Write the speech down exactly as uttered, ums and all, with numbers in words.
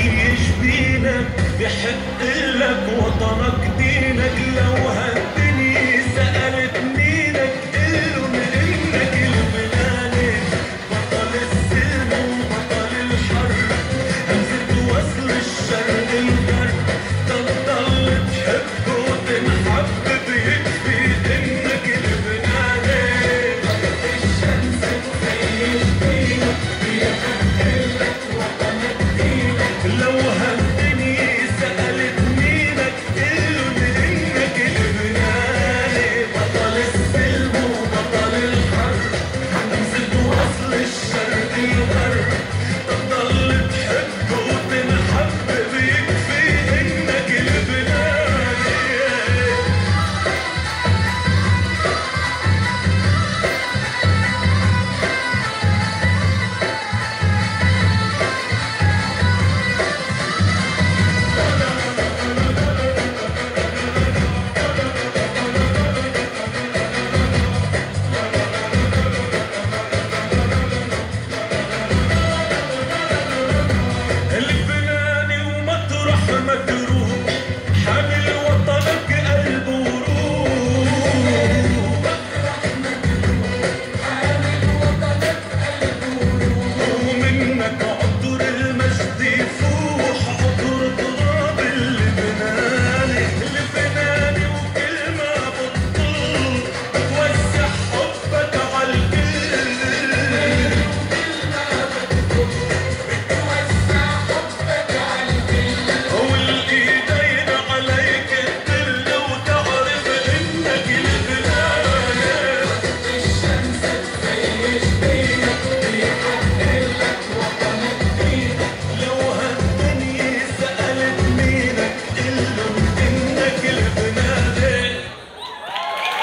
زي جبينك بحق لك وطنك دينك. لو هالدنيا سألت مينك قلن انك البلاني بطل السلم وبطل الحرب، همزة وصل الشرق الغرب. تضل تحب وتنحب بيكفي انك البلاني. الشمس تخيش فينك بحق لك وطنك دينك. لو هالدنيا سألت مينك قلن انك البلاني بطل السلم وبطل الحرب، همزة وصل الشرق الغرب. تضل تحب وتنحب بيكفي انك البلاني. البلاني ومطرح ما